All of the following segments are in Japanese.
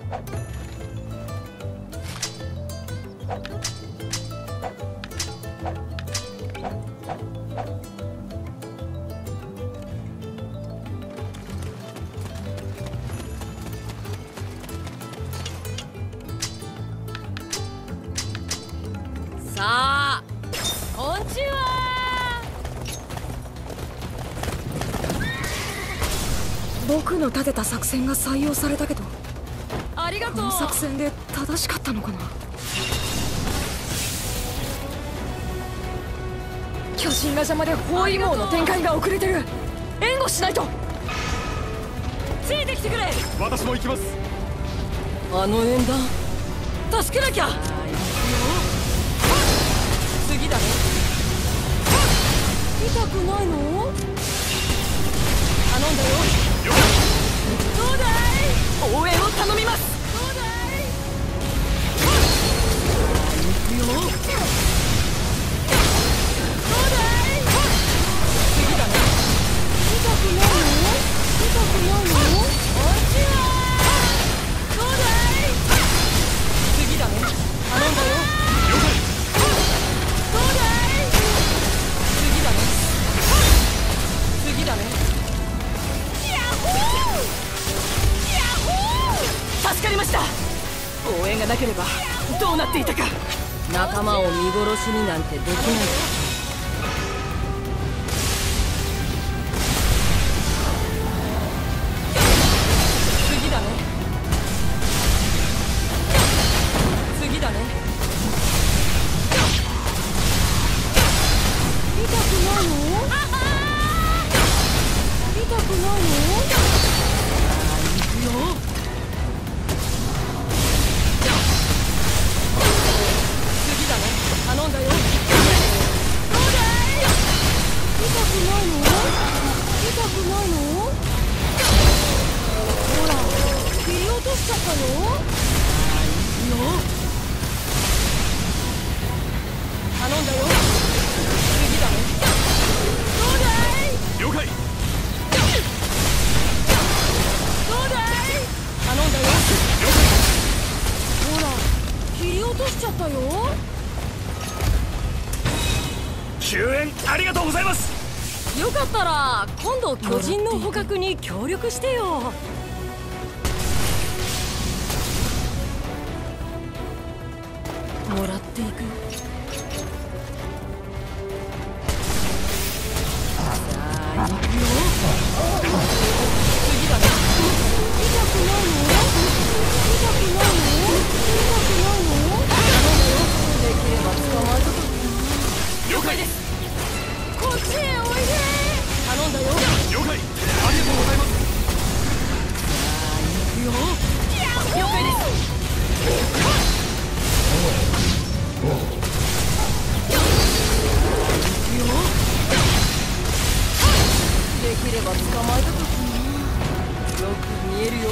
さあ、こんちは。 僕の立てた作戦が採用されたけど、 ありがとう。 この作戦で正しかったのかな。巨人が邪魔で包囲網の展開が遅れてる。援護しないと。 ついてきてくれ。 私も行きます。 あの縁談助けなきゃ。次だね。痛くないの？頼んだよ。どうだい？ 応援を頼みます。 どうだい？行くよ。どうだい？次だね。痛くないの？痛くないの？こんちは。どうだい？次だね。頼んだよ。どうだい？次だね。次だね。 助かりました。応援がなければどうなっていたか。 仲間を見殺しになんてできない。次だね。次だね。痛くないの？痛くないの？行くよ。頼んだよ。どうだい？痛くないの？痛くないの？ほら、切り落としちゃったよ。行くよ。頼んだよ。次だね。どうだい？ 了解。 どうだい？頼んだよ。ほら、切り落としちゃったよ。 救援ありがとうございます。 よかったら今度巨人の捕獲に協力してよ。もらっていく。さあ行くよ。次だね。痛くないの？痛くないの？痛くないの？頼んだよ。できれば捕まえとく。 了解です。 こっちへおいで。頼んだよ。 了解。ありがとうございます。 さあ行くよ。了解です。行くよ。できれば捕まえたときによく見えるよ。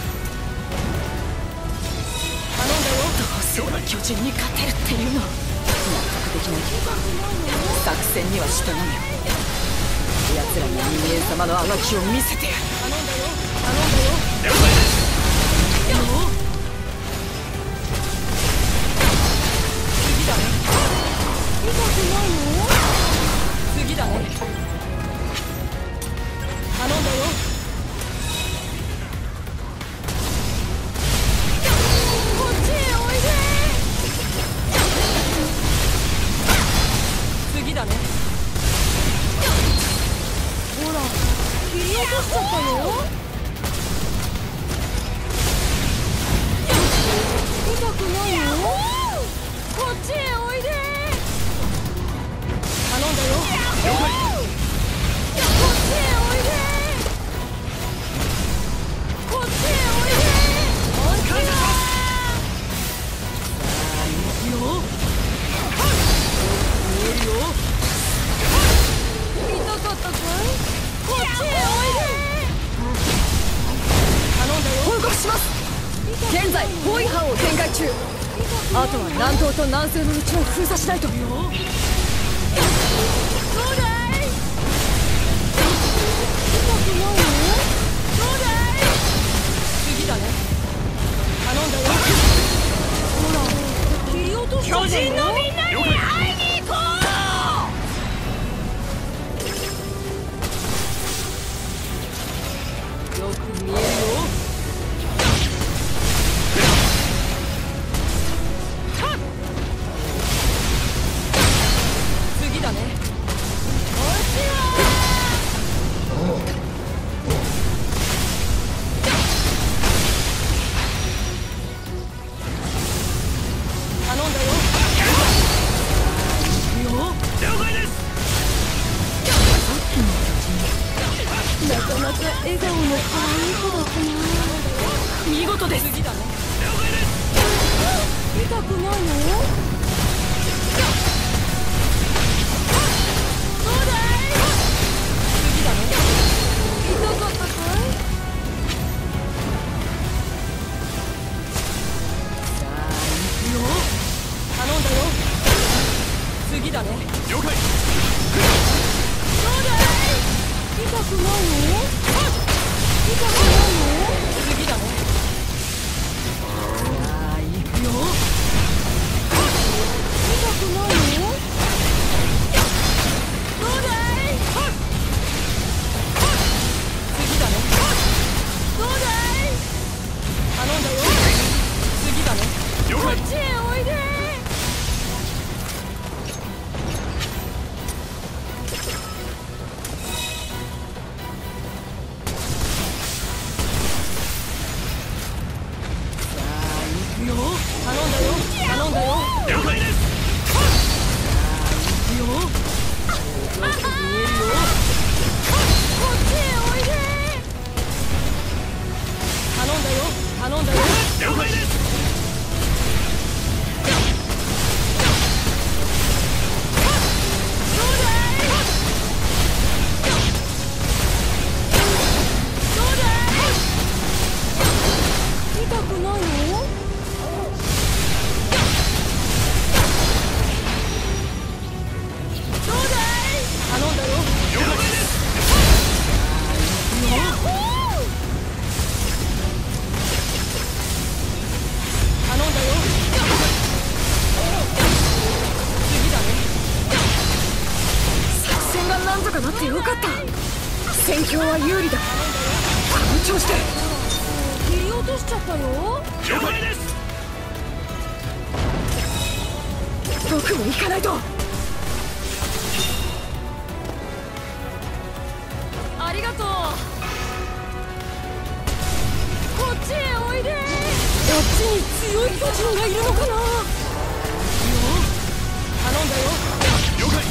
頼んだよ。 どうすれば巨人に勝てるっていうの。納得できないけど作戦には従うよ。奴らに人間様のあがきを見せてやる。 頼んだよ。頼んだよ。 了解です。 次だね。痛くないの？次だね。頼んだよ。こっちへおいで。次だね。ほら、切り落としちゃったよ。痛くないの？こっちへおいで。頼んだよ。 了解。 こっちへおいで。こっちへおいで。おんちは。さあ行くよ。見えるよ。痛かったかい？こっちへおいで。頼んだよ。 報告します。現在包囲班を展開中。あとは南東と南西の道を封鎖しないと。 どうだい？痛くないの？どうだい？次だね。頼事です。 次だね。 了解です。 痛くないの？どうだい？次だね。痛かったかい？ さあ行くよ。 頼んだよ。次だね。 了解。 どうだい？痛くないの？痛くないの？次だね。 さあ行くよ。 痛くないの？どうだい？次だね。どうだい？頼んだよ。次だね。 了解。 こっちへおいで。 行くよ。 頼んだよ。頼んだよ。 了解です。 行くよ。 よく見えるよ。こっちへおいで。頼んだよ。頼んだよ。 了解です。 どうだい？どうだい？痛くないの？どうだい？頼んだよ。 了解です。 ヤッホー！頼んだよ。次だね。 作戦がなんとかなってよかった。戦況は有利だ。この調子で。 切り落としちゃったよ。 了解です。 僕も行かないと。 ありがとう。こっちへおいで。こっちに強い巨人がいるのかな。頼んだよ。 了解。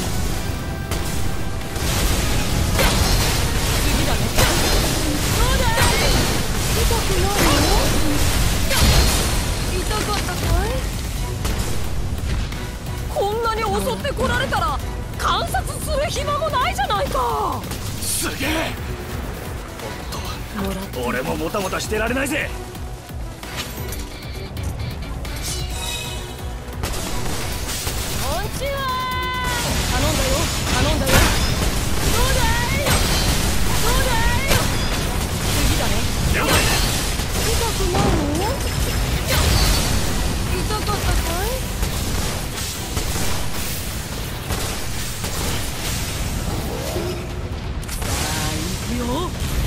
次だね。どうだい？痛くないの？痛かったかい？こんなに襲ってこられたら観察する暇もないじゃないか。 すげえ。俺ももたもたしてられないぜ。 こんちは。頼んだよ。頼んだよ。どうだい？どうだい？次だね。 了解です。 痛くないの？痛かったかい？ 行くよ。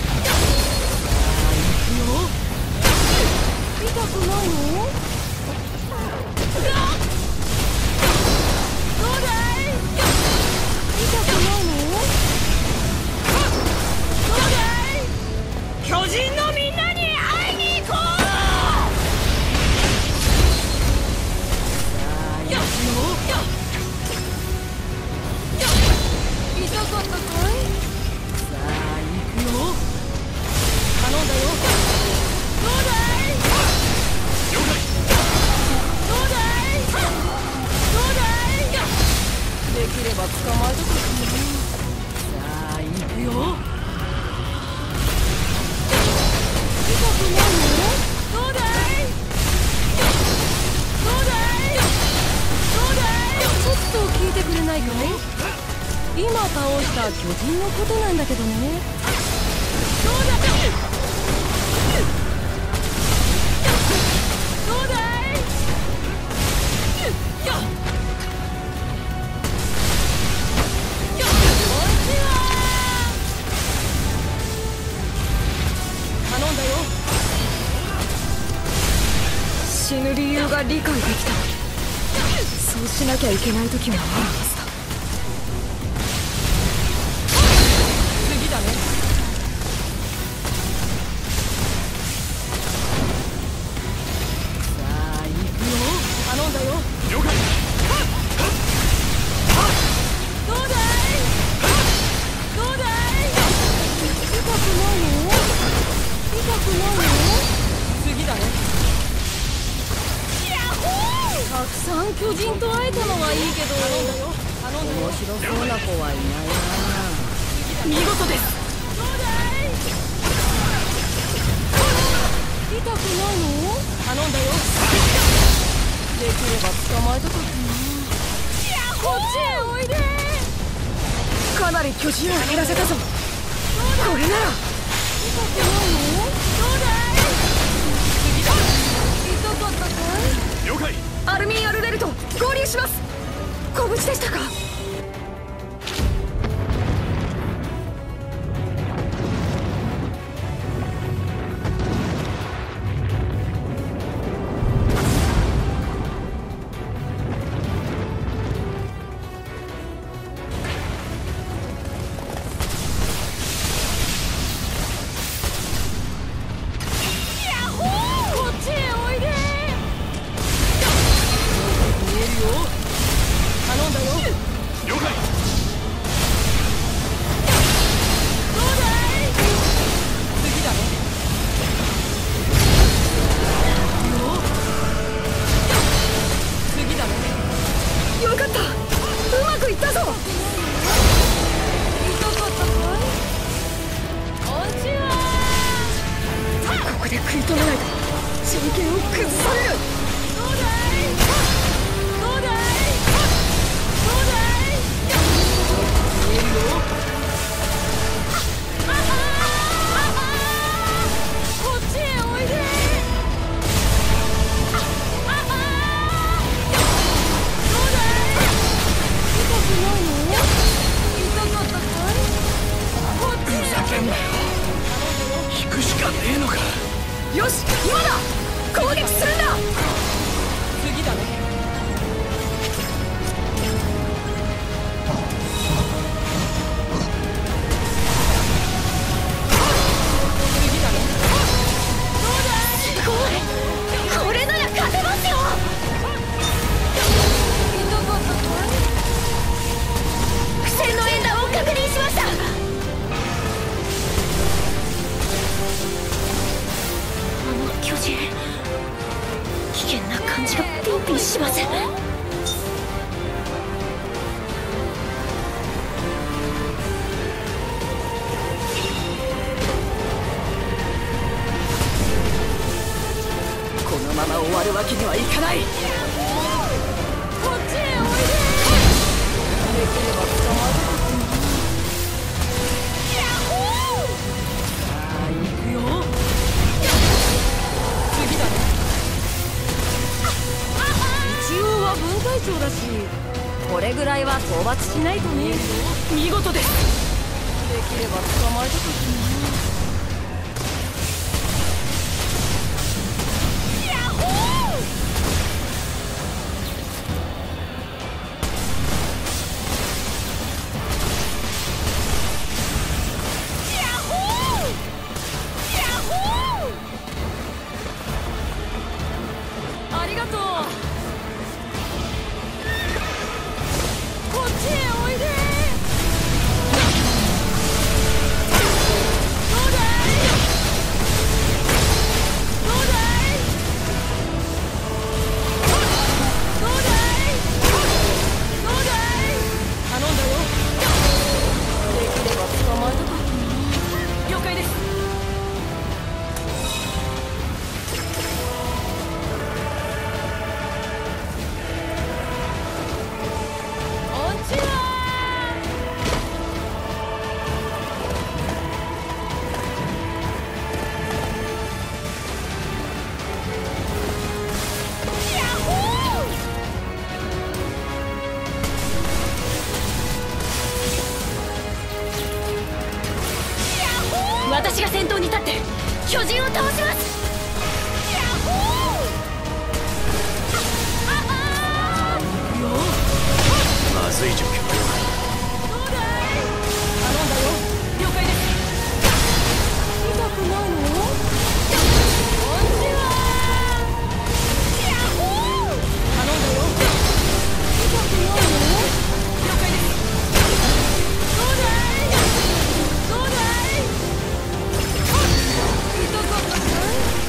痛くないの？どうだい？痛くないの？どうだい？巨人のみんなに会いに行こう！よっよっ痛かったかい？ さあ行くよ。 頼んだよ。どうだい？ 了解。 どうだい？どうだい？できれば捕まえとく。 さあ行くよ。 痛くないの？どうだい？どうだい？どうだい？ちょっと聞いてくれないかい？今倒した巨人のことなんだけどね。どうだい？どうだい？よっ！こんちは！頼んだよ。 死ぬ理由が理解できた。そうしなきゃいけない時もあるはずだ。 次だね。 さあ行くよ。 頼んだよ。 了解。 どうだい？どうだい？痛くないの？痛くないの？次だね。 人と会えたのはいいけど、面白そうな子はいないな。 見事です。 痛くないの？頼んだよ。できれば捕まえたかったな。こっちへおいで。 かなり巨人を減らせたぞ。これなら。 痛くないの？どうだい？痛かったかい？ 了解。 アルミン・アルレルと合流します。ご無事でしたか？よし、今だ。攻撃するんだ。 次だね。次だね。どうだい？ すごい。これなら勝てますよ。 痛かったかい？ 苦戦の演弾を確認しました。巨人、危険な感じがピンピンします。このまま終わるわけにはいかない。 こっちへおいで。できれば捕まえてくれ。ヤッホー。さあ行くよ。次だね。一応は分隊長だし、これぐらいは討伐しないとね。 見事です。 できれば捕まえたかったな。ありがとう。こっちへおいで。どうだい？どうだい？どうだい？どうだい？頼んだよ。できれば捕まえたかったな。 了解です。 こんちは。 私が先頭に立って巨人を倒します。 まずい状況。 どうだい？ 頼んだよ。了解です。 痛くないの？こんちは。 頼んだよ。 痛くないの？ 了解です。 どうだい？どうだい？痛かったかい？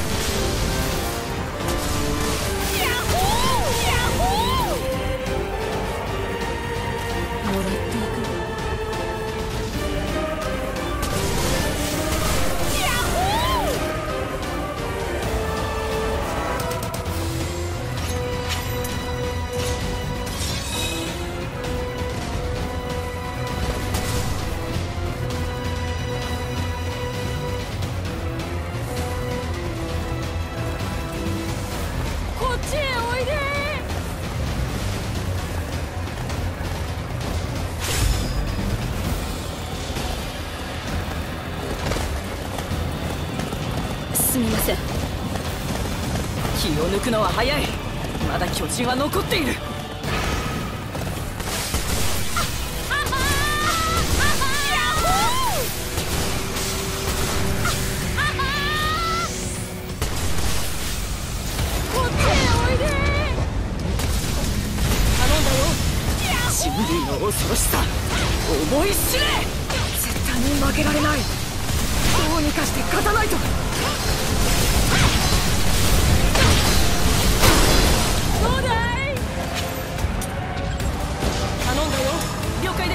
すみません。気を抜くのは早い。まだ巨人は残っている。人類の恐ろしさ、思い知れ。絶対に負けられない。どうにかして勝たないと。 どうだい。頼んだよ。了解です。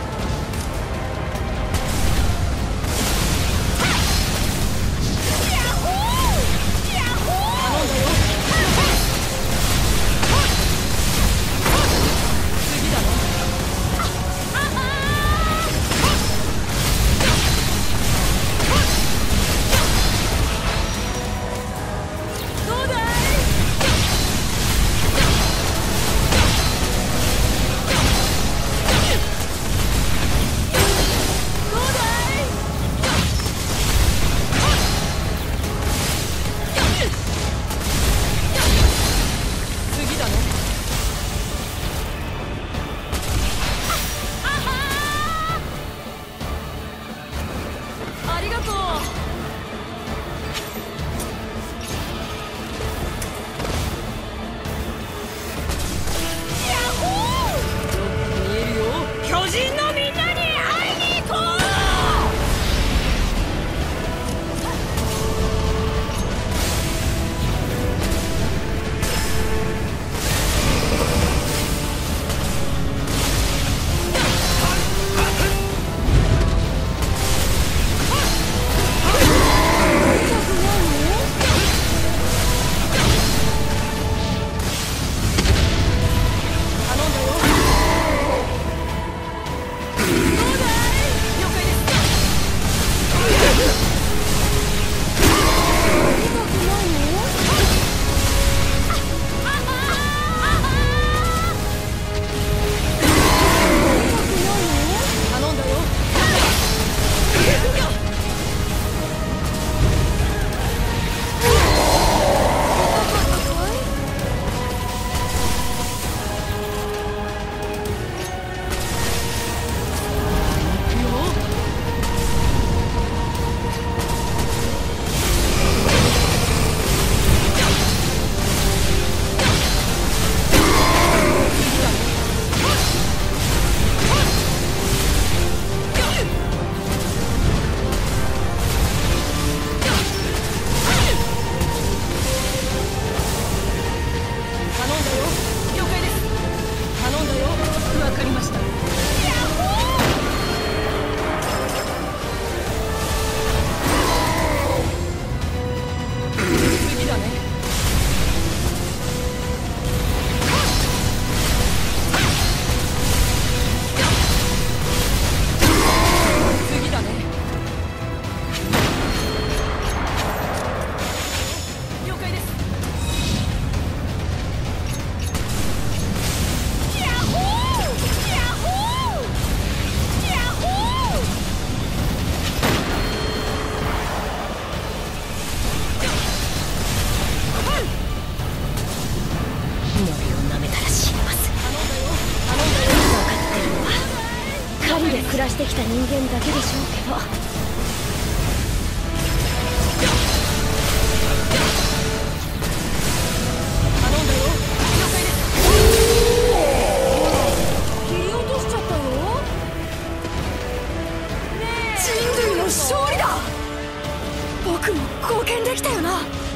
暮らしてきた人間だけでしょうけど。 頼んだよ。了解です。切り落としちゃったよ。ねえ、 人類の勝利だ。僕も貢献できたよな。